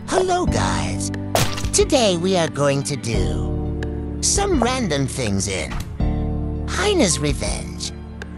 Hello guys. Today we are going to do some random things in Hina's Revenge.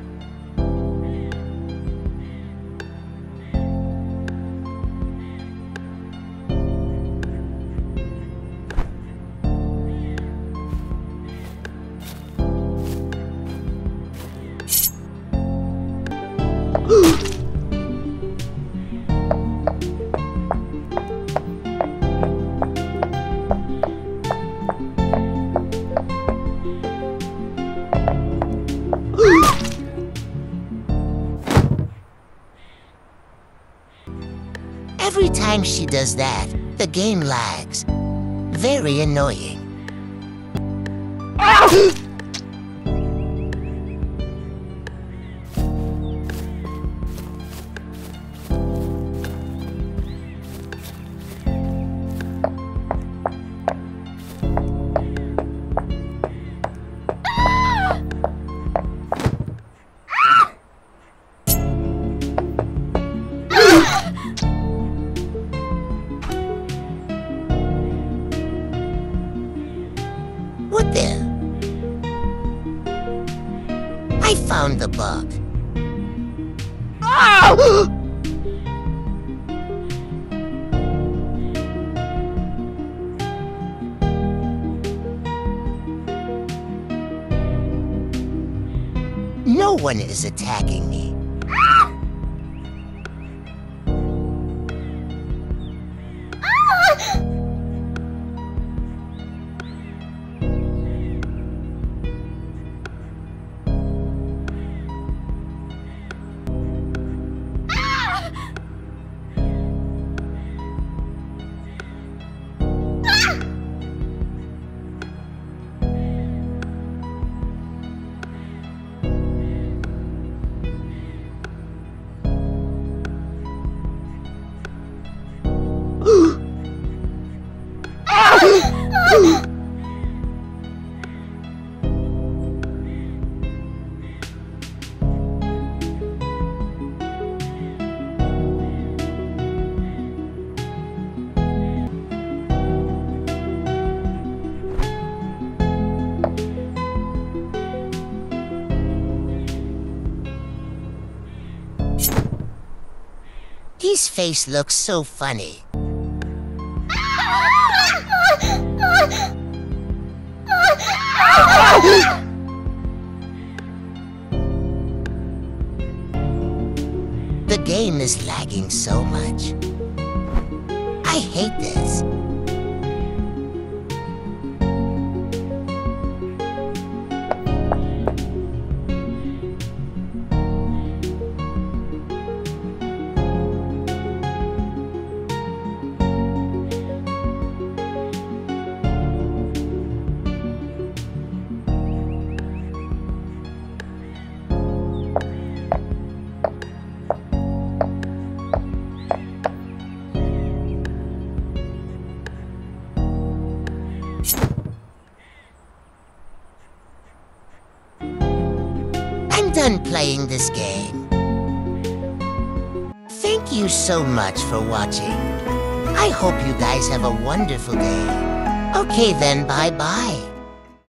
Every time she does that, the game lags. Very annoying. What the? I found the bug. Oh! No one is attacking me. His face looks so funny. The game is lagging so much. I hate this. I'm done playing this game. Thank you so much for watching. I hope you guys have a wonderful day. Okay then, bye-bye.